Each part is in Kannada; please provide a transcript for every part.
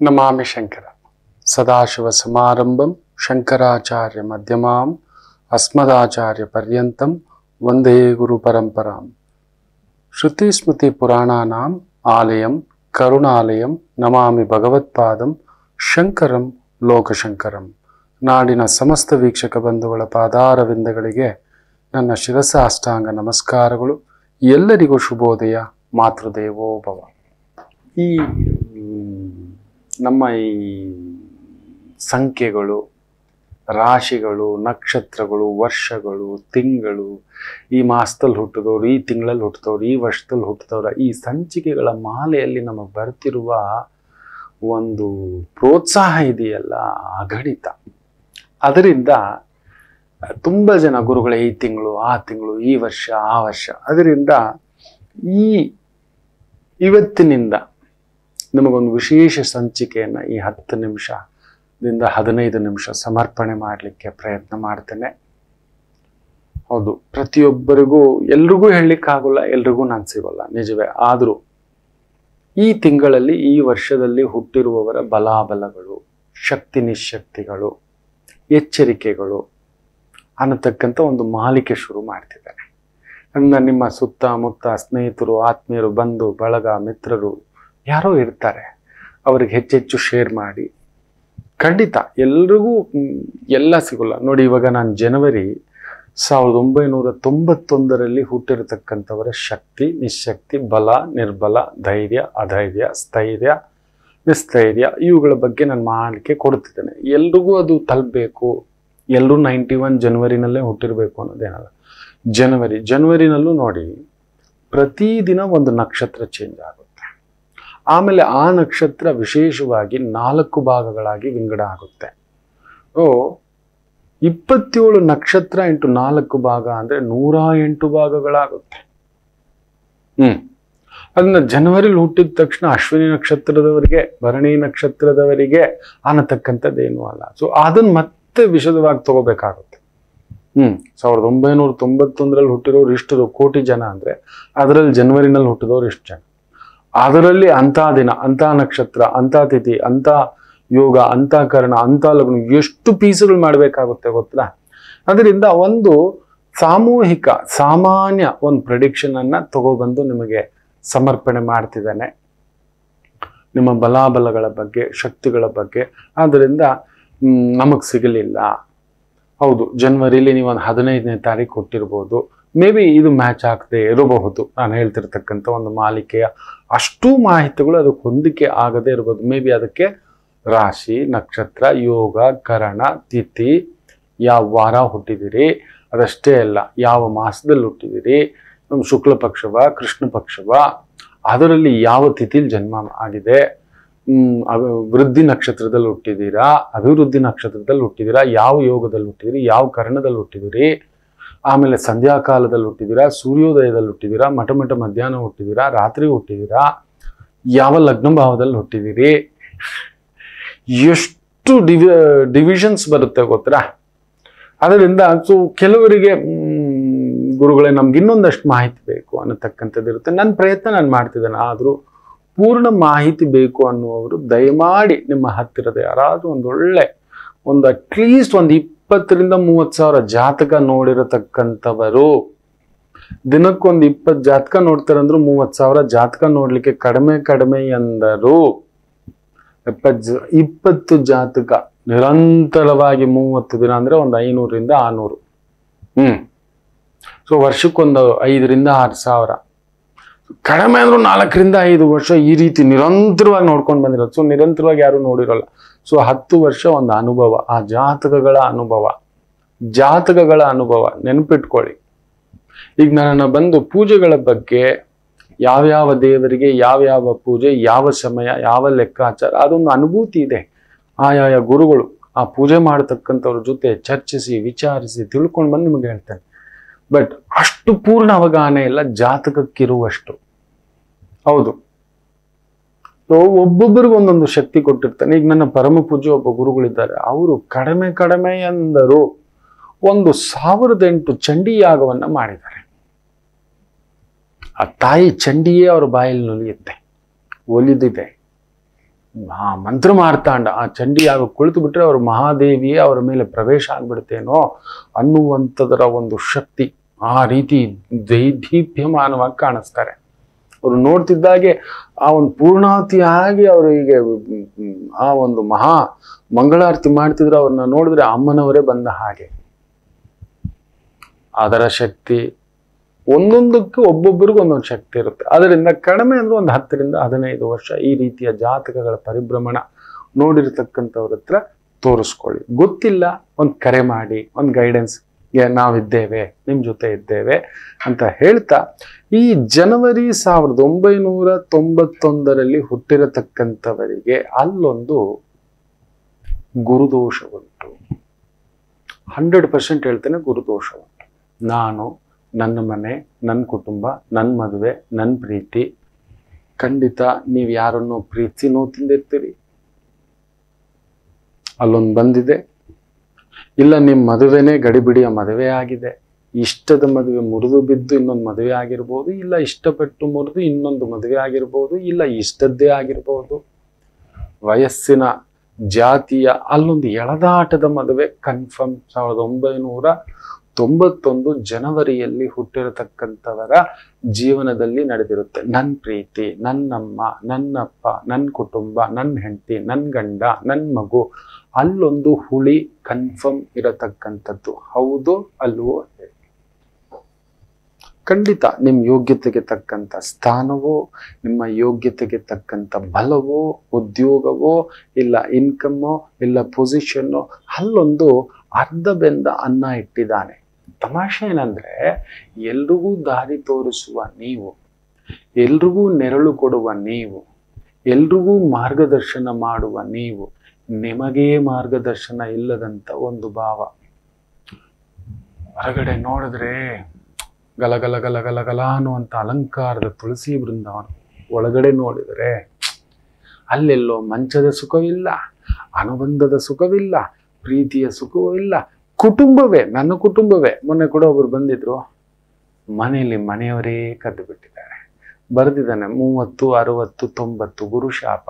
ನಮಾಮಿ ಶಂಕರ ಸದಾಶಿವ ಸಮಾರಂಭಂ ಶಂಕರಾಚಾರ್ಯ ಮಧ್ಯಮಾಂ ಅಸ್ಮದಾಚಾರ್ಯ ಪರ್ಯಂತಂ ವಂದೇ ಗುರು ಪರಂಪರಾಂ. ಶ್ರುತಿ ಸ್ಮೃತಿ ಪುರಾಣಾನಾಂ ಆಲಯಂ ಕರುಣಾಲಯಂ ನಮಾಮಿ ಭಗವತ್ಪಾದಂ ಶಂಕರಂ ಲೋಕಶಂಕರಂ. ನಾಡಿನ ಸಮಸ್ತ ವೀಕ್ಷಕ ಬಂಧುಗಳ ಪಾದಾರವಿಂದಗಳಿಗೆ ನನ್ನ ಶಿರಸಾಷ್ಟಾಂಗ ನಮಸ್ಕಾರಗಳು. ಎಲ್ಲರಿಗೂ ಶುಭೋದಯ. ಮಾತೃದೇವೋಭವ. ಈ ನಮ್ಮ ಈ ಸಂಖ್ಯೆಗಳು, ರಾಶಿಗಳು, ನಕ್ಷತ್ರಗಳು, ವರ್ಷಗಳು, ತಿಂಗಳು, ಈ ಮಾಸದಲ್ಲಿ ಹುಟ್ಟಿದವರು, ಈ ತಿಂಗಳಲ್ಲಿ ಹುಟ್ಟಿದವರು, ಈ ವರ್ಷದಲ್ಲಿ ಹುಟ್ಟಿದವರ ಈ ಸಂಚಿಕೆಗಳ ಮಾಲೆಯಲ್ಲಿ ನಮಗೆ ಬರ್ತಿರುವ ಒಂದು ಪ್ರೋತ್ಸಾಹ ಇದೆಯಲ್ಲ, ಅಗಣಿತ. ಅದರಿಂದ ತುಂಬ ಜನ ಗುರುಗಳೇ ಈ ತಿಂಗಳು, ಆ ತಿಂಗಳು, ಈ ವರ್ಷ, ಆ ವರ್ಷ, ಅದರಿಂದ ಇವತ್ತಿನಿಂದ ನಮಗೊಂದು ವಿಶೇಷ ಸಂಚಿಕೆಯನ್ನು ಈ 10 ನಿಮಿಷದಿಂದ 15 ನಿಮಿಷ ಸಮರ್ಪಣೆ ಮಾಡಲಿಕ್ಕೆ ಪ್ರಯತ್ನ ಮಾಡ್ತೇನೆ. ಹೌದು, ಪ್ರತಿಯೊಬ್ಬರಿಗೂ ಎಲ್ರಿಗೂ ಹೇಳಲಿಕ್ಕಾಗಲ್ಲ, ಎಲ್ರಿಗೂ ನಾನು ಸಿಗೋಲ್ಲ, ನಿಜವೇ. ಆದರೂ ಈ ತಿಂಗಳಲ್ಲಿ, ಈ ವರ್ಷದಲ್ಲಿ ಹುಟ್ಟಿರುವವರ ಬಲಾಬಲಗಳು, ಶಕ್ತಿ ನಿಶಕ್ತಿಗಳು, ಎಚ್ಚರಿಕೆಗಳು ಅನ್ನತಕ್ಕಂಥ ಒಂದು ಮಾಲಿಕೆ ಶುರು ಮಾಡ್ತಿದ್ದೇನೆ. ಅಂದರೆ ನಿಮ್ಮ ಸುತ್ತಮುತ್ತ ಸ್ನೇಹಿತರು, ಆತ್ಮೀಯರು, ಬಂಧು ಬಳಗ, ಮಿತ್ರರು ಯಾರೋ ಇರ್ತಾರೆ. ಅವ್ರಿಗೆ ಹೆಚ್ಚೆಚ್ಚು ಶೇರ್ ಮಾಡಿ. ಖಂಡಿತ ಎಲ್ರಿಗೂ ಎಲ್ಲ ಸಿಗೋಲ್ಲ. ನೋಡಿ, ಇವಾಗ ನಾನು ಜನವರಿ 1991 ಹುಟ್ಟಿರತಕ್ಕಂಥವರ ಶಕ್ತಿ ನಿಶಕ್ತಿ, ಬಲ ನಿರ್ಬಲ, ಧೈರ್ಯ ಅಧೈರ್ಯ, ಸ್ಥೈರ್ಯ ನಿಸ್ಥೈರ್ಯ, ಇವುಗಳ ಬಗ್ಗೆ ನಾನು ಮಾಲಿಕೆ ಕೊಡ್ತಿದ್ದೇನೆ. ಎಲ್ರಿಗೂ ಅದು ತಲುಪಬೇಕು. ಎಲ್ಲರೂ 91 ಜನವರಿನಲ್ಲೇ ಹುಟ್ಟಿರಬೇಕು ಅನ್ನೋದೇನಲ್ಲ. ಜನವರಿನಲ್ಲೂ ನೋಡಿ, ಪ್ರತಿದಿನ ಒಂದು ನಕ್ಷತ್ರ ಚೇಂಜ್ ಆಗುತ್ತೆ. ಆಮೇಲೆ ಆ ನಕ್ಷತ್ರ ವಿಶೇಷವಾಗಿ 4 ಭಾಗಗಳಾಗಿ ವಿಂಗಡ ಆಗುತ್ತೆ. 27 ನಕ್ಷತ್ರ ಇಂಟು 4 ಭಾಗ ಅಂದ್ರೆ 108 ಭಾಗಗಳಾಗುತ್ತೆ. ಅದನ್ನ ಜನವರಿಲಿ ಹುಟ್ಟಿದ ತಕ್ಷಣ ಅಶ್ವಿನಿ ನಕ್ಷತ್ರದವರಿಗೆ, ಭರಣಿ ನಕ್ಷತ್ರದವರಿಗೆ ಅನ್ನತಕ್ಕಂಥದ್ದೇನೂ ಅಲ್ಲ. ಸೊ ಅದನ್ನ ಮತ್ತೆ ವಿಶದವಾಗಿ ತಗೋಬೇಕಾಗುತ್ತೆ. 1991 ಹುಟ್ಟಿರೋರು ಇಷ್ಟು ಕೋಟಿ ಜನ ಅಂದ್ರೆ ಅದರಲ್ಲಿ ಜನವರಿನಲ್ಲಿ ಹುಟ್ಟಿದವರು ಇಷ್ಟು ಜನ. ಅದರಲ್ಲಿ ಅಂಥ ದಿನ, ಅಂಥ ನಕ್ಷತ್ರ, ಅಂಥ ತಿಥಿ, ಅಂಥ ಯೋಗ, ಅಂಥ ಕರ್ಣ, ಅಂಥ ಲಗ್ನ, ಎಷ್ಟು ಪೀಸುಗಳು ಮಾಡಬೇಕಾಗುತ್ತೆ ಗೊತ್ತಾ? ಅದರಿಂದ ಒಂದು ಸಾಮೂಹಿಕ ಸಾಮಾನ್ಯ ಒಂದು ಪ್ರೆಡಿಕ್ಷನ್ ಅನ್ನ ತಗೊಬಂದು ನಿಮಗೆ ಸಮರ್ಪಣೆ ಮಾಡ್ತಿದ್ದಾನೆ, ನಿಮ್ಮ ಬಲಾಬಲಗಳ ಬಗ್ಗೆ, ಶಕ್ತಿಗಳ ಬಗ್ಗೆ. ಆದ್ದರಿಂದ ನಮಗ್ ಸಿಗಲಿಲ್ಲ. ಹೌದು, ಜನವರಿಲಿ ನೀವು ಒಂದು 15ನೇ ತಾರೀಕು ಹುಟ್ಟಿರ್ಬೋದು. ಮೇ ಬಿ ಇದು ಮ್ಯಾಚ್ ಆಗದೆ ಇರಬಹುದು. ನಾನು ಹೇಳ್ತಿರ್ತಕ್ಕಂಥ ಒಂದು ಮಾಲಿಕೆಯ ಅಷ್ಟೂ ಮಾಹಿತಿಗಳು ಅದಕ್ಕೆ ಹೊಂದಿಕೆ ಆಗದೆ ಇರ್ಬೋದು. ಮೇ ಬಿ ಅದಕ್ಕೆ ರಾಶಿ, ನಕ್ಷತ್ರ, ಯೋಗ, ಕರಣ, ತಿಥಿ, ಯಾವ ವಾರ ಹುಟ್ಟಿದಿರಿ, ಅದಷ್ಟೇ ಅಲ್ಲ ಯಾವ ಮಾಸದಲ್ಲಿ ಹುಟ್ಟಿದಿರಿ, ನಮ್ಮ ಶುಕ್ಲ ಪಕ್ಷವ, ಕೃಷ್ಣ ಪಕ್ಷವ, ಅದರಲ್ಲಿ ಯಾವ ತಿಥಿಲಿ ಜನ್ಮ ಆಗಿದೆ, ವೃದ್ಧಿ ನಕ್ಷತ್ರದಲ್ಲಿ ಹುಟ್ಟಿದ್ದೀರಾ, ಅಭಿವೃದ್ಧಿ ನಕ್ಷತ್ರದಲ್ಲಿ ಹುಟ್ಟಿದ್ದೀರಾ, ಯಾವ ಯೋಗದಲ್ಲಿ ಹುಟ್ಟಿದಿರಿ, ಯಾವ ಕರ್ಣದಲ್ಲಿ ಹುಟ್ಟಿದಿರಿ, ಆಮೇಲೆ ಸಂಧ್ಯಾಕಾಲದಲ್ಲಿ ಹುಟ್ಟಿದ್ದೀರಾ, ಸೂರ್ಯೋದಯದಲ್ಲಿ ಹುಟ್ಟಿದ್ದೀರಾ, ಮಠ ಮಧ್ಯಾಹ್ನ ಹುಟ್ಟಿದ್ದೀರಾ, ರಾತ್ರಿ ಹುಟ್ಟಿದ್ದೀರಾ, ಯಾವ ಲಗ್ನ ಭಾವದಲ್ಲಿ ಹುಟ್ಟಿದಿರಿ, ಎಷ್ಟು ಡಿವಿಷನ್ಸ್ ಬರುತ್ತೆ ಗೊತ್ತಾ? ಅದರಿಂದ ಸೊ ಕೆಲವರಿಗೆ ಗುರುಗಳೇ ನಮ್ಗೆ ಇನ್ನೊಂದಷ್ಟು ಮಾಹಿತಿ ಬೇಕು ಅನ್ನತಕ್ಕಂಥದ್ದು ಇರುತ್ತೆ. ನನ್ನ ಪ್ರಯತ್ನ ನಾನು ಮಾಡ್ತಿದ್ದೇನೆ. ಆದರೂ ಪೂರ್ಣ ಮಾಹಿತಿ ಬೇಕು ಅನ್ನುವರು ದಯಮಾಡಿ ನಿಮ್ಮ ಹತ್ತಿರದ ಯಾರಾದ್ರೂ ಒಂದು ಅಟ್ಲೀಸ್ಟ್ ಒಂದು 20,000 to 30,000 ಜಾತಕ ನೋಡಿರತಕ್ಕಂಥವರು, ದಿನಕ್ಕೊಂದು 20 ಜಾತಕ ನೋಡ್ತಾರಂದ್ರು 30,000 ಜಾತಕ ನೋಡ್ಲಿಕ್ಕೆ ಕಡಿಮೆ ಎಂದರು. 20 ಜಾತಕ ನಿರಂತರವಾಗಿ 30 ದಿನ ಅಂದ್ರೆ ಒಂದು 500 ರಿಂದ 600. ಸೊ ವರ್ಷಕ್ಕೊಂದು 5 ರಿಂದ 6 ಸಾವಿರ, ಕಡಿಮೆ ಅಂದ್ರೂ 4 ರಿಂದ 5 ವರ್ಷ ಈ ರೀತಿ ನಿರಂತರವಾಗಿ ನೋಡ್ಕೊಂಡು ಬಂದಿರೋದು. ಸೊ ನಿರಂತರವಾಗಿ ಯಾರು ನೋಡಿರೋಲ್ಲ. ಸೊ 10 ವರ್ಷ ಒಂದು ಅನುಭವ, ಆ ಜಾತಕಗಳ ಅನುಭವ ನೆನಪಿಟ್ಕೊಳ್ಳಿ. ಈಗ ನನ್ನ ಬಂದು ಪೂಜೆಗಳ ಬಗ್ಗೆ, ಯಾವ್ಯಾವ ದೇವರಿಗೆ ಯಾವ್ಯಾವ ಪೂಜೆ, ಯಾವ ಸಮಯ, ಯಾವ ಲೆಕ್ಕಾಚಾರ, ಅದೊಂದು ಅನುಭೂತಿ ಇದೆ. ಆಯಾಯ ಗುರುಗಳು ಆ ಪೂಜೆ ಮಾಡತಕ್ಕಂಥವ್ರ ಜೊತೆ ಚರ್ಚಿಸಿ ವಿಚಾರಿಸಿ ತಿಳ್ಕೊಂಡು ಬಂದು ನಿಮಗೆ ಹೇಳ್ತೇನೆ. ಬಟ್ ಅಷ್ಟು ಪೂರ್ಣ ಅವಗಾಹನೆ ಇಲ್ಲ ಜಾತಕಕ್ಕಿರುವಷ್ಟು. ಹೌದು, ಒಬ್ಬೊಬ್ಬರಿಗೂ ಒಂದೊಂದು ಶಕ್ತಿ ಕೊಟ್ಟಿರ್ತಾನೆ. ಈಗ ನನ್ನ ಪರಮ ಪೂಜ್ಯ ಒಬ್ಬ ಗುರುಗಳಿದ್ದಾರೆ. ಅವರು ಕಡಿಮೆ ಎಂದರು 1008 ಚಂಡಿ ಯಾಗವನ್ನ ಮಾಡಿದ್ದಾರೆ. ಆ ತಾಯಿ ಚಂಡಿಯೇ ಅವರ ಬಾಯಲ್ಲಿ ನುಲಿಯುತ್ತೆ, ಒಲಿದಿದೆ. ಆ ಮಂತ್ರ ಮಾರ್ತಾಂಡ, ಆ ಚಂಡಿ ಆಗ ಕುಳಿತು ಬಿಟ್ರೆ ಅವ್ರ ಮಹಾದೇವಿಯೇ ಅವರ ಮೇಲೆ ಪ್ರವೇಶ ಆಗ್ಬಿಡ್ತೇನೋ ಅನ್ನುವಂಥದರ ಒಂದು ಶಕ್ತಿ, ಆ ರೀತಿ ದೈದೀಪ್ಯಮಾನವಾಗಿ ಕಾಣಿಸ್ತಾರೆ. ಅವರು ನೋಡ್ತಿದ್ದಾಗೆ ಆ ಒಂದು ಪೂರ್ಣಾತಿಯಾಗಿ ಅವರು ಹೀಗೆ ಆ ಒಂದು ಮಹಾ ಮಂಗಳಾರತಿ ಮಾಡ್ತಿದ್ರು. ಅವ್ರನ್ನ ನೋಡಿದ್ರೆ ಅಮ್ಮನವರೇ ಬಂದ ಹಾಗೆ. ಅದರ ಶಕ್ತಿ ಒಂದೊಂದಕ್ಕೂ ಒಬ್ಬೊಬ್ಬರಿಗೂ ಒಂದೊಂದು ಶಕ್ತಿ ಇರುತ್ತೆ. ಅದರಿಂದ ಕಡಿಮೆ ಅಂದ್ರೆ ಒಂದು 10 ರಿಂದ 15 ವರ್ಷ ಈ ರೀತಿಯ ಜಾತಕಗಳ ಪರಿಭ್ರಮಣ ನೋಡಿರ್ತಕ್ಕಂಥವ್ರ ಹತ್ರ ತೋರಿಸ್ಕೊಳ್ಳಿ. ಗೊತ್ತಿಲ್ಲ, ಒಂದು ಕರೆ ಮಾಡಿ, ಒಂದು ಗೈಡೆನ್ಸ್ ನಾವಿದ್ದೇವೆ, ನಿಮ್ಮ ಜೊತೆ ಇದ್ದೇವೆ ಅಂತ ಹೇಳ್ತಾ, ಈ ಜನವರಿ 1991ರಲ್ಲಿ ಹುಟ್ಟಿರತಕ್ಕಂಥವರಿಗೆ ಅಲ್ಲೊಂದು ಗುರುದೋಷ ಉಂಟು. 100% ಹೇಳ್ತೇನೆ, ಗುರುದೋಷ ಉಂಟು. ನಾನು, ನನ್ನ ಮನೆ, ನನ್ನ ಕುಟುಂಬ, ನನ್ನ ಮದುವೆ, ನನ್ನ ಪ್ರೀತಿ. ಖಂಡಿತ ನೀವು ಯಾರನ್ನು ಪ್ರೀತಿನೂ ತಿಂದಿರ್ತೀರಿ, ಅಲ್ಲೊಂದು ಬಂದಿದೆ. ಇಲ್ಲ ನಿಮ್ಮ ಮದುವೆನೇ ಗಡಿಬಿಡಿಯ ಮದುವೆ ಆಗಿದೆ, ಇಷ್ಟದ ಮದುವೆ ಮುರಿದು ಬಿದ್ದು ಇನ್ನೊಂದು ಮದುವೆ ಆಗಿರ್ಬೋದು, ಇಲ್ಲ ಇಷ್ಟಪಟ್ಟು ಮುರಿದು ಇನ್ನೊಂದು ಮದುವೆ ಆಗಿರ್ಬೋದು, ಇಲ್ಲ ಇಷ್ಟದ್ದೇ ಆಗಿರ್ಬೋದು. ವಯಸ್ಸಿನ ಜಾತಿಯ ಅಲ್ಲೊಂದು ಎಳೆದಾಟದ ಮದುವೆ ಕನ್ಫರ್ಮ್. 1991 ಜನವರಿಯಲ್ಲಿ ಹುಟ್ಟಿರತಕ್ಕಂಥವರ ಜೀವನದಲ್ಲಿ ನಡೆದಿರುತ್ತೆ. ನನ್ನ ಪ್ರೀತಿ, ನನ್ನಮ್ಮ, ನನ್ನಪ್ಪ, ನನ್ನ ಕುಟುಂಬ, ನನ್ನ ಹೆಂಡತಿ, ನನ್ನ ಗಂಡ, ನನ್ನ ಮಗು, ಅಲ್ಲೊಂದು ಹುಳಿ ಕನ್ಫರ್ಮ್ ಇರತಕ್ಕಂಥದ್ದು. ಹೌದು ಅಲ್ವೋ? ಖಂಡಿತ ನಿಮ್ಮ ಯೋಗ್ಯತೆಗೆ ತಕ್ಕಂಥ ಸ್ಥಾನವೋ, ನಿಮ್ಮ ಯೋಗ್ಯತೆಗೆ ತಕ್ಕಂಥ ಬಲವೋ, ಉದ್ಯೋಗವೋ, ಇಲ್ಲ ಇನ್ಕಮ್ಮೋ, ಇಲ್ಲ ಪೊಸಿಷನ್ನೋ, ಅಲ್ಲೊಂದು ಅರ್ಧ ಬೆಂದ ಅನ್ನ ಇಟ್ಟಿದ್ದಾನೆ. ತಮಾಷೆ ಏನಂದ್ರೆ, ಎಲ್ರಿಗೂ ದಾರಿ ತೋರಿಸುವ ನೀವು, ಎಲ್ರಿಗೂ ನೆರಳು ಕೊಡುವ ನೀವು, ಎಲ್ರಿಗೂ ಮಾರ್ಗದರ್ಶನ ಮಾಡುವ ನೀವು, ನಿಮಗೇ ಮಾರ್ಗದರ್ಶನ ಇಲ್ಲದಂತ ಒಂದು ಭಾವ. ಹೊರಗಡೆ ನೋಡಿದ್ರೆ ಗಲಗಲ ಗಲಗಲ ಗಲ ಅನ್ನುವಂಥ ಅಲಂಕಾರದ ತುಳಸಿ ಬೃಂದಾವನ, ಒಳಗಡೆ ನೋಡಿದರೆ ಅಲ್ಲೆಲ್ಲೋ ಮಂಚದ ಸುಖವಿಲ್ಲ, ಅನುಬಂಧದ ಸುಖವಿಲ್ಲ, ಪ್ರೀತಿಯ ಸುಖವೂ ಇಲ್ಲ. ಕುಟುಂಬವೇ, ನನ್ನ ಕುಟುಂಬವೇ. ಮೊನ್ನೆ ಕೂಡ ಒಬ್ರು ಬಂದಿದ್ರು, ಮನೆಯಲ್ಲಿ ಮನೆಯವರೇ ಕದ್ದು ಬಿಟ್ಟಿದ್ದಾರೆ. ಬರೆದಿದ್ದಾನೆ 30, 60, 90 ಗುರುಶಾಪ,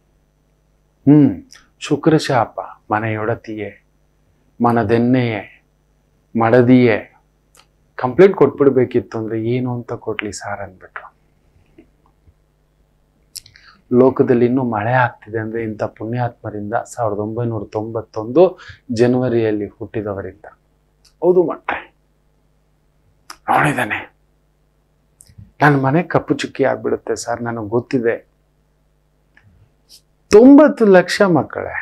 ಶುಕ್ರಶಾಪ, ಮನೆಯೊಡತಿಯೇ, ಮನದೆನ್ನೆಯೇ, ಮಡದಿಯೇ. ಕಂಪ್ಲೇಂಟ್ ಕೊಟ್ಬಿಡ್ಬೇಕಿತ್ತು ಅಂದ್ರೆ ಏನು ಅಂತ ಕೊಡ್ಲಿ ಸಾರ್ ಅಂದ್ಬಿಟ್ರು. ಲೋಕದಲ್ಲಿ ಇನ್ನೂ ಮಳೆ ಆಗ್ತಿದೆ ಅಂದ್ರೆ ಇಂಥ ಪುಣ್ಯಾತ್ಮರಿಂದ, 1991 ಜನವರಿಯಲ್ಲಿ ಹುಟ್ಟಿದವರಿಂದ. ಹೌದು ಮಟ್ರೆ ನೋಡಿದ್ದಾನೆ. ನನ್ನ ಮನೆ ಕಪ್ಪು ಚುಕ್ಕಿ ಆಗ್ಬಿಡುತ್ತೆ ಸರ್, ನನಗೆ ಗೊತ್ತಿದೆ. 90 ಲಕ್ಷ ಮಕ್ಕಳೇ,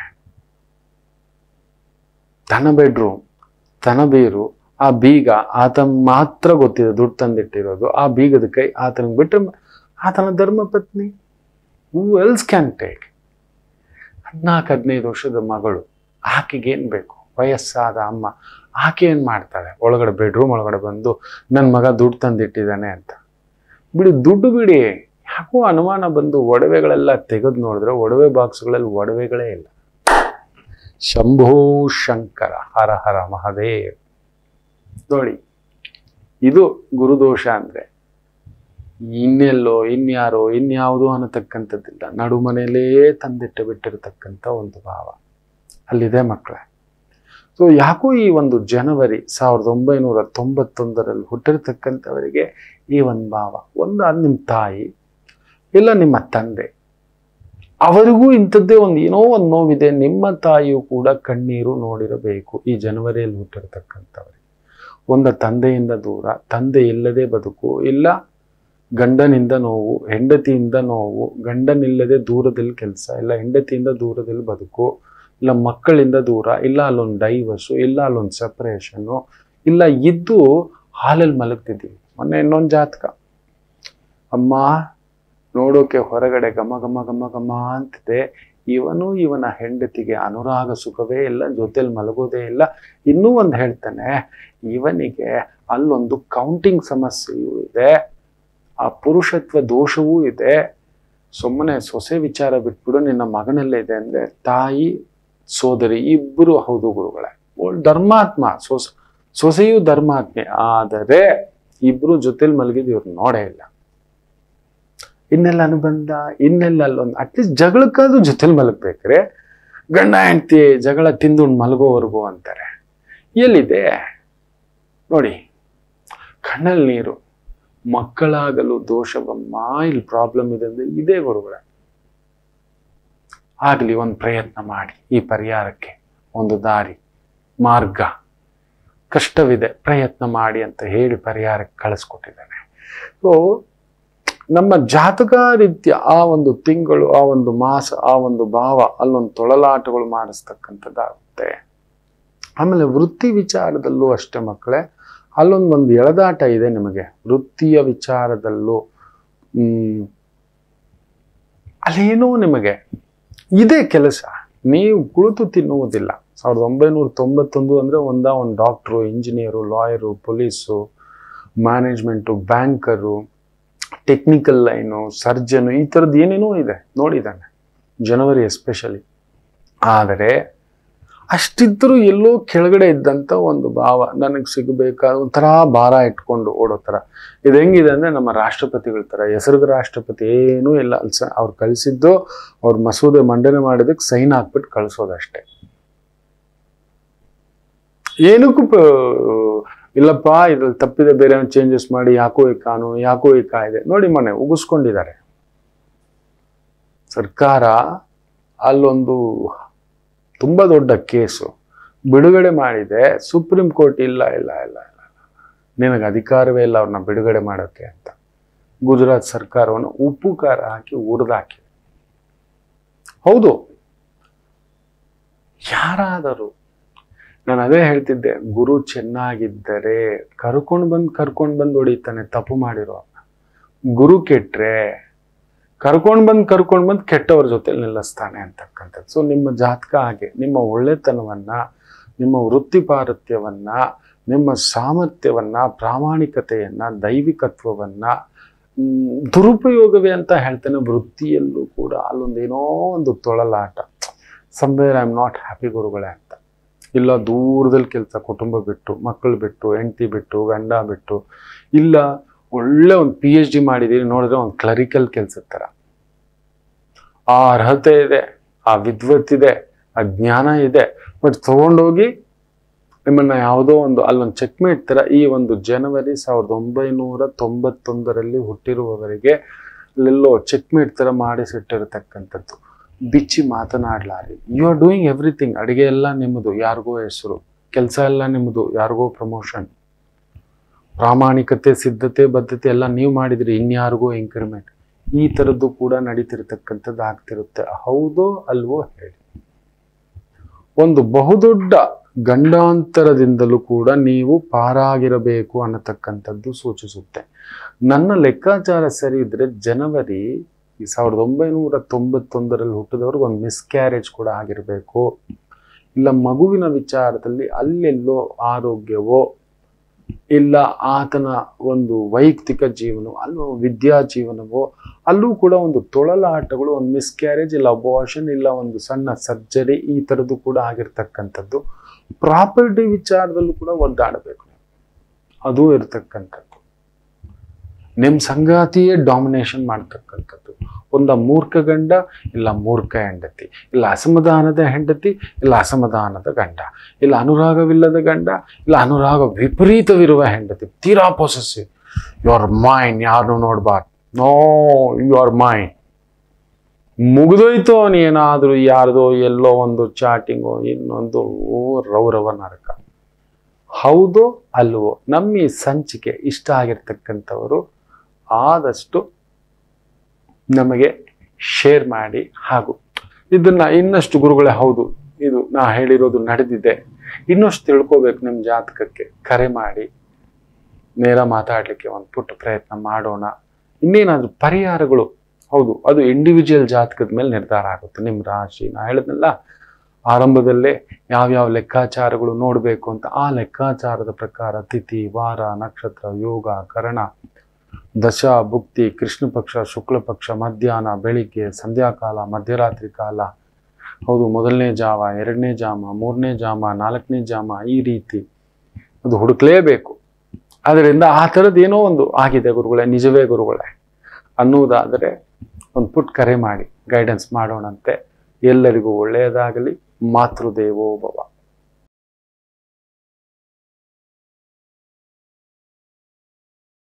ತನ್ನ ಬೆಡ್ರೂಮ್, ತನ್ನ ಬೀರು, ಆ ಬೀಗ ಆತ ಮಾತ್ರ ಗೊತ್ತಿದೆ, ದುಡ್ಡು ತಂದಿಟ್ಟಿರೋದು. ಆ ಬೀಗದ ಕೈ ಆತನಿಗೆ ಬಿಟ್ಟರೆ ಆತನ ಧರ್ಮಪತ್ನಿ. Who else can take? 14-15 ವರ್ಷದ ಮಗಳು, ಆಕೆಗೇನು ಬೇಕು? ವಯಸ್ಸಾದ ಅಮ್ಮ, ಆಕೆ ಏನು ಮಾಡ್ತಾಳೆ? ಒಳಗಡೆ ಬೆಡ್ರೂಮ್ ಒಳಗಡೆ ಬಂದು ನನ್ನ ಮಗ ದುಡ್ಡು ತಂದಿಟ್ಟಿದ್ದಾನೆ ಅಂತ. ಬಿಡಿ, ದುಡ್ಡು ಬಿಡಿ. ಯಾಕೋ ಅನುಮಾನ ಬಂದು ಒಡವೆಗಳೆಲ್ಲ ತೆಗೆದು ನೋಡಿದ್ರೆ ಒಡವೆ ಬಾಕ್ಸ್ಗಳಲ್ಲಿ ಒಡವೆಗಳೇ ಇಲ್ಲ. ಶಂಭೋ ಶಂಕರ, ಹರ ಹರ ಮಹಾದೇವ್. ನೋಡಿ, ಇದು ಗುರುದೋಷ ಅಂದ್ರೆ ಇನ್ನೆಲ್ಲೋ, ಇನ್ಯಾರೋ, ಇನ್ಯಾವುದೋ ಅನ್ನತಕ್ಕಂಥದ್ದಿಲ್ಲ. ನಡುಮನೆಯಲ್ಲೇ ತಂದಿಟ್ಟು ಬಿಟ್ಟಿರತಕ್ಕಂಥ ಒಂದು ಭಾವ ಅಲ್ಲಿದೆ ಮಕ್ಕಳೇ. ಸೊ ಯಾಕೋ ಈ ಒಂದು ಜನವರಿ 1991ರಲ್ಲಿ ಹುಟ್ಟಿರ್ತಕ್ಕಂಥವರಿಗೆ ಈ ಒಂದು ಭಾವ. ಒಂದು ನಿಮ್ಮ ತಾಯಿ ಇಲ್ಲ ನಿಮ್ಮ ತಂದೆ, ಅವರಿಗೂ ಇಂಥದ್ದೇ ಒಂದು ಏನೋ ಒಂದು ನೋವಿದೆ. ನಿಮ್ಮ ತಾಯಿಯೂ ಕೂಡ ಕಣ್ಣೀರು ನೋಡಿರಬೇಕು ಈ ಜನವರಿಯಲ್ಲಿ ಹುಟ್ಟಿರ್ತಕ್ಕಂಥವರಿಗೆ. ಒಂದು ತಂದೆಯಿಂದ ದೂರ, ತಂದೆ ಇಲ್ಲದೆ ಬದುಕು, ಇಲ್ಲ ಗಂಡನಿಂದ ನೋವು, ಹೆಂಡತಿಯಿಂದ ನೋವು, ಗಂಡನಿಲ್ಲದೆ ದೂರದಲ್ಲಿ ಕೆಲಸ, ಇಲ್ಲ ಹೆಂಡತಿಯಿಂದ ದೂರದಲ್ಲಿ ಬದುಕು, ಇಲ್ಲ ಮಕ್ಕಳಿಂದ ದೂರ, ಇಲ್ಲ ಅಲ್ಲೊಂದು ಡೈವರ್ಸು, ಇಲ್ಲ ಅಲ್ಲೊಂದು ಸೆಪರೇಷನ್ನು, ಇಲ್ಲ ಇದ್ದು ಹಾಲಲ್ಲಿ ಮಲಗ್ತಿದ್ದೀವಿ. ಮೊನ್ನೆ ಇನ್ನೊಂದು ಜಾತಕ, ಅಮ್ಮ ನೋಡೋಕೆ ಹೊರಗಡೆ ಘಮ ಘಮ ಘಮ ಘಮ ಅಂತಿದೆ, ಇವನ ಹೆಂಡತಿಗೆ ಅನುರಾಗ ಸುಖವೇ ಇಲ್ಲ, ಜೊತೆಲಿ ಮಲಗೋದೇ ಇಲ್ಲ. ಇನ್ನೂ ಒಂದು ಹೇಳ್ತಾನೆ, ಇವನಿಗೆ ಅಲ್ಲೊಂದು ಕೌಂಟಿಂಗ್ ಸಮಸ್ಯೆಯೂ ಇದೆ, ಆ ಪುರುಷತ್ವ ದೋಷವೂ ಇದೆ. ಸುಮ್ಮನೆ ಸೊಸೆ ವಿಚಾರ ಬಿಟ್ಬಿಡು, ನಿನ್ನ ಮಗನಲ್ಲೇ ಇದೆ ಅಂದ್ರೆ ತಾಯಿ ಸೋದರಿ ಇಬ್ಬರು ಹೌದು ಗುರುಗಳೇ, ಧರ್ಮಾತ್ಮ, ಸೊಸೆಯೂ ಧರ್ಮಾತ್ಮೆ. ಆದರೆ ಇಬ್ರು ಜೊತೆಲಿ ಮಲಗಿದ್ ಇವ್ರು ನೋಡೇ ಇಲ್ಲ. ಇನ್ನೆಲ್ಲ ಅನುಬಂಧ, ಇನ್ನೆಲ್ಲ ಅಲ್ಲೊಂದು ಅಟ್ಲೀಸ್ಟ್ ಜಗಳಕ್ಕಾದ್ರೂ ಜೊತೆಲಿ ಮಲಗ್ಬೇಕ್ರೆ ಗಂಡ ಹೆಂಡ್ತಿ ಜಗಳ ತಿಂದುಂಡು ಮಲಗೋವರೆಗೂ ಅಂತಾರೆ. ಎಲ್ಲಿದೆ ನೋಡಿ, ಕಣ್ಣಲ್ಲಿ ನೀರು. ಮಕ್ಕಳಾಗಲು ದೋಷವಮ್ಮ, ಇಲ್ಲಿ ಪ್ರಾಬ್ಲಮ್ ಇದೆ ಅಂದ್ರೆ ಇದೇ ಗುರುಗಳೇ. ಆಗ್ಲಿ ಒಂದು ಪ್ರಯತ್ನ ಮಾಡಿ, ಈ ಪರಿಹಾರಕ್ಕೆ ಒಂದು ದಾರಿ ಮಾರ್ಗ, ಕಷ್ಟವಿದೆ ಪ್ರಯತ್ನ ಮಾಡಿ ಅಂತ ಹೇಳಿ ಪರಿಹಾರಕ್ಕೆ ಕಳಿಸ್ಕೊಟ್ಟಿದ್ದಾನೆ. ಸೊ ನಮ್ಮ ಜಾತಕ ರೀತ್ಯ ಆ ಒಂದು ತಿಂಗಳು, ಆ ಒಂದು ಮಾಸ, ಆ ಒಂದು ಭಾವ ಅಲ್ಲೊಂದು ತೊಳಲಾಟಗಳು ಮಾಡಿಸ್ತಕ್ಕಂಥದ್ದಾಗುತ್ತೆ. ಆಮೇಲೆ ವೃತ್ತಿ ವಿಚಾರದಲ್ಲೂ ಅಷ್ಟೇ ಮಕ್ಕಳೇ, ಅಲ್ಲೊಂದು ಎಳೆದಾಟ ಇದೆ ನಿಮಗೆ. ವೃತ್ತಿಯ ವಿಚಾರದಲ್ಲೂ ಅಲ್ಲೇನೋ ನಿಮಗೆ ಇದೇ ಕೆಲಸ, ನೀವು ಕುಳಿತು ತಿನ್ನುವುದಿಲ್ಲ. 1991 ಅಂದ್ರೆ ಒಂದು doctor, engineer, lawyer, police, management, banker, technical line, surgeon, ಈ ಥರದ್ದು ಏನೇನೋ ಇದೆ ನೋಡಿದ್ದಾನೆ ಜನವರಿ ಎಸ್ಪೆಷಲಿ. ಆದರೆ ಅಷ್ಟಿದ್ರೂ ಎಲ್ಲೋ ಕೆಳಗಡೆ ಇದ್ದಂಥ ಒಂದು ಭಾವ ನನಗೆ ಸಿಗಬೇಕಾದ ಒಂಥರ ಭಾರ ಇಟ್ಕೊಂಡು ಓಡೋ ಥರ. ಇದು ಹೆಂಗಿದೆ ಅಂದರೆ ನಮ್ಮ ರಾಷ್ಟ್ರಪತಿಗಳ ಥರ, ಹೆಸರಿಗೆ ರಾಷ್ಟ್ರಪತಿ ಏನೂ ಇಲ್ಲ. ಅವ್ರು ಕಳಿಸಿದ್ದು ಅವ್ರ ಮಸೂದೆ ಮಂಡನೆ ಮಾಡೋದಕ್ಕೆ ಸೈನ್ ಹಾಕ್ಬಿಟ್ಟು ಕಳಿಸೋದಷ್ಟೇ. ಏನಕ್ಕೂ ಇಲ್ಲಪ್ಪ ಇದ್ರಲ್ಲಿ ತಪ್ಪಿದೆ, ಬೇರೆ ಚೇಂಜಸ್ ಮಾಡಿ, ಯಾಕೋ ಈ ಕಾನೂನು, ಯಾಕೋ ಈ ಕಾಯ್ದೆ ನೋಡಿ ಮೊನ್ನೆ ಉಗಿಸ್ಕೊಂಡಿದ್ದಾರೆ ಸರ್ಕಾರ. ಅಲ್ಲೊಂದು ತುಂಬಾ ದೊಡ್ಡ ಕೇಸು ಬಿಡುಗಡೆ ಮಾಡಿದೆ ಸುಪ್ರೀಂ ಕೋರ್ಟ್. ಇಲ್ಲ ಇಲ್ಲ ಇಲ್ಲ ಇಲ್ಲ ನಿನಗೆ ಅಧಿಕಾರವೇ ಇಲ್ಲ ಅವ್ರನ್ನ ಬಿಡುಗಡೆ ಮಾಡೋಕ್ಕೆ ಅಂತ ಗುಜರಾತ್ ಸರ್ಕಾರವನ್ನು ಉಪ್ಪು ಖಾರ ಹಾಕಿ ಉರಿದಾಕಿ. ಹೌದು, ಯಾರಾದರೂ, ನಾನು ಅದೇ ಹೇಳ್ತಿದ್ದೆ, ಗುರು ಚೆನ್ನಾಗಿದ್ದರೆ ಕರ್ಕೊಂಡು ಬಂದು ಹೊಡಿತಾನೆ ತಪ್ಪು ಮಾಡಿರೋ. ಗುರು ಕೆಟ್ರೆ ಕರ್ಕೊಂಡು ಬಂದು ಕೆಟ್ಟವ್ರ ಜೊತೆ ನಿಲ್ಲಿಸ್ತಾನೆ ಅಂತಕ್ಕಂಥದ್ದು. ಸೊ ನಿಮ್ಮ ಜಾತಕ ಹಾಗೆ ನಿಮ್ಮ ಒಳ್ಳೆತನವನ್ನ, ನಿಮ್ಮ ವೃತ್ತಿಪಾರತ್ಯವನ್ನ, ನಿಮ್ಮ ಸಾಮರ್ಥ್ಯವನ್ನ, ಪ್ರಾಮಾಣಿಕತೆಯನ್ನ, ದೈವಿಕತ್ವವನ್ನ ದುರುಪಯೋಗವೇ ಅಂತ ಹೇಳ್ತೇನೆ. ವೃತ್ತಿಯಲ್ಲೂ ಕೂಡ ಅಲ್ಲೊಂದೇನೋ ಒಂದು ತೊಳಲಾಟ. Somewhere I am not happy ಗುರುಗಳೇ ಅಂತ. ಇಲ್ಲ ದೂರದಲ್ಲಿ ಕೆಲಸ, ಕುಟುಂಬ ಬಿಟ್ಟು, ಮಕ್ಕಳು ಬಿಟ್ಟು, ಹೆಂಡತಿ ಬಿಟ್ಟು, ಗಂಡ ಬಿಟ್ಟು, ಇಲ್ಲ ಒಳ್ಳೆ ಒಂದು PhD ಮಾಡಿದೀರಿ ನೋಡಿದ್ರೆ ಒಂದು ಕ್ಲರಿಕಲ್ ಕೆಲಸದ ಥರ. ಆ ಅರ್ಹತೆ ಇದೆ, ಆ ವಿದ್ವತ್ತಿದೆ, ಆ ಜ್ಞಾನ ಇದೆ, ಬಟ್ ತಗೊಂಡೋಗಿ ನಿಮ್ಮನ್ನ ಯಾವುದೋ ಒಂದು ಅಲ್ಲೊಂದು ಚೆಕ್ಮೇಟ್ ಥರ ಈ ಒಂದು ಜನವರಿ 1991ರಲ್ಲಿ ಹುಟ್ಟಿರುವವರಿಗೆ ಅಲ್ಲೆಲ್ಲೋ ಚೆಕ್ಮೇಟ್ ಥರ ಮಾಡಿಸಿಟ್ಟಿರತಕ್ಕಂಥದ್ದು. ಬಿಚ್ಚಿ ಮಾತನಾಡ್ಲಾರಿ. You are doing everything. ಅಡಿಗೆ ಎಲ್ಲ ನಿಮ್ಮದು, ಯಾರಿಗೋ ಹೆಸರು. ಕೆಲಸ ಎಲ್ಲ ನಿಮ್ಮದು, ಯಾರಿಗೋ ಪ್ರಮೋಷನ್. ಪ್ರಾಮಾಣಿಕತೆ, ಸಿದ್ಧತೆ, ಬದ್ಧತೆ ಎಲ್ಲ ನೀವು ಮಾಡಿದ್ರಿ, ಇನ್ಯಾರಿಗೋ ಇಂಕ್ರಿಮೆಂಟ್. ಈ ಥರದ್ದು ಕೂಡ ನಡೀತಿರ್ತಕ್ಕಂಥದ್ದು ಆಗ್ತಿರುತ್ತೆ. ಹೌದೋ ಅಲ್ವೋ ಹೇಳಿ. ಒಂದು ಬಹುದೊಡ್ಡ ಗಂಡಾಂತರದಿಂದಲೂ ಕೂಡ ನೀವು ಪಾರಾಗಿರಬೇಕು ಅನ್ನತಕ್ಕಂಥದ್ದು ಸೂಚಿಸುತ್ತೆ. ನನ್ನ ಲೆಕ್ಕಾಚಾರ ಸರಿ ಇದ್ರೆ ಜನವರಿ 1991ರಲ್ಲಿ ಹುಟ್ಟಿದವ್ರಿಗೆ ಒಂದು ಮಿಸ್ಕ್ಯಾರೇಜ್ ಕೂಡ ಆಗಿರಬೇಕು. ಇಲ್ಲ ಮಗುವಿನ ವಿಚಾರದಲ್ಲಿ ಅಲ್ಲೆಲ್ಲೋ ಆರೋಗ್ಯವೋ, ಇಲ್ಲ ಆತನ ಒಂದು ವೈಯಕ್ತಿಕ ಜೀವನ, ಅಲ್ಲೋ ವಿದ್ಯಾ ಜೀವನವೋ, ಅಲ್ಲೂ ಕೂಡ ಒಂದು ತೊಳಲಾಟಗಳು, ಒಂದು ಮಿಸ್ಕ್ಯಾರೇಜ್, ಇಲ್ಲ ಅಬೋರ್ಷನ್, ಇಲ್ಲ ಒಂದು ಸಣ್ಣ ಸರ್ಜರಿ, ಈ ಥರದ್ದು ಕೂಡ ಆಗಿರ್ತಕ್ಕಂಥದ್ದು. ಪ್ರಾಪರ್ಟಿ ವಿಚಾರದಲ್ಲೂ ಕೂಡ ಒದ್ದಾಡಬೇಕು, ಅದು ಇರ್ತಕ್ಕಂಥದ್ದು. ನಿಮ್ಮ ಸಂಗಾತಿಯೇ ಡಾಮಿನೇಷನ್ ಮಾಡ್ತಕ್ಕಂಥದ್ದು. ಒಂದ ಮೂರ್ಖ ಗಂಡ, ಇಲ್ಲ ಮೂರ್ಖ ಹೆಂಡತಿ, ಇಲ್ಲ ಅಸಮಾಧಾನದ ಹೆಂಡತಿ, ಇಲ್ಲ ಅಸಮಾಧಾನದ ಗಂಡ, ಇಲ್ಲ ಅನುರಾಗವಿಲ್ಲದ ಗಂಡ, ಇಲ್ಲ ಅನುರಾಗ ವಿಪರೀತವಿರುವ ಹೆಂಡತಿ. ತೀರಾ ಪೊಸೆಸಿವ್. ಯು ಆರ್ ಮೈನ್, ಯಾರನ್ನು ನೋಡ್ಬಾರ್ದು. No, you are mine. ಮುಗಿದೋಯ್ತು ಅವನೇನಾದ್ರೂ ಯಾರ್ದೋ ಎಲ್ಲೋ ಒಂದು ಚಾಟಿಂಗೋ ಇನ್ನೊಂದು ರೌರವ ನರಕ. ಹೌದೋ ಅಲ್ವೋ? ನಮ್ಮ ಈ ಸಂಚಿಕೆ ಇಷ್ಟ ಆಗಿರ್ತಕ್ಕಂಥವರು ಆದಷ್ಟು ನಮಗೆ ಶೇರ್ ಮಾಡಿ. ಹಾಗೂ ಇದನ್ನ ಇನ್ನಷ್ಟು ಗುರುಗಳೇ, ಹೌದು ಇದು ನಾ ಹೇಳಿರೋದು ನಡೆದಿದೆ, ಇನ್ನಷ್ಟು ತಿಳ್ಕೋಬೇಕು ನಿಮ್ಮ ಜಾತಕಕ್ಕೆ, ಕರೆ ಮಾಡಿ ನೇರ ಮಾತಾಡ್ಲಿಕ್ಕೆ ಒಂದು ಪುಟ್ಟ ಪ್ರಯತ್ನ ಮಾಡೋಣ. ಇನ್ನೇನಾದ್ರೂ ಪರಿಹಾರಗಳು, ಹೌದು ಅದು ಇಂಡಿವಿಜುವಲ್ ಜಾತಕದ ಮೇಲೆ ನಿರ್ಧಾರ ಆಗುತ್ತೆ. ನಿಮ್ಮ ರಾಶಿ ನಾ ಹೇಳಿದ್ನಲ್ಲ ಆರಂಭದಲ್ಲೇ ಯಾವ್ಯಾವ ಲೆಕ್ಕಾಚಾರಗಳು ನೋಡಬೇಕು ಅಂತ, ಆ ಲೆಕ್ಕಾಚಾರದ ಪ್ರಕಾರ ತಿಥಿ, ವಾರ, ನಕ್ಷತ್ರ, ಯೋಗ, ಕರಣ, ದಶ, ಭುಕ್ತಿ, ಕೃಷ್ಣ ಪಕ್ಷ, ಶುಕ್ಲ ಪಕ್ಷ, ಮಧ್ಯಾಹ್ನ, ಬೆಳಿಗ್ಗೆ, ಸಂಧ್ಯಾಕಾಲ, ಮಧ್ಯರಾತ್ರಿ ಕಾಲ, ಹೌದು ಮೊದಲನೇ ಜಾವ, ಎರಡನೇ ಜಾಮ, ಮೂರನೇ ಜಾಮ, ನಾಲ್ಕನೇ ಜಾಮ, ಈ ರೀತಿ ಅದು ಹುಡುಕ್ಲೇಬೇಕು. ಅದರಿಂದ ಆ ಥರದ್ದು ಏನೋ ಒಂದು ಆಗಿದೆ ಗುರುಗಳೇ, ನಿಜವೇ ಗುರುಗಳೇ. ಅನ್ನುವುದಾದರೆ ಒಂದು ಪುಟ್ ಕರೆ ಮಾಡಿ ಗೈಡೆನ್ಸ್ ಮಾಡೋಣಂತೆ. ಎಲ್ಲರಿಗೂ ಒಳ್ಳೆಯದಾಗಲಿ. ಮಾತೃದೇವೋ ಭವ.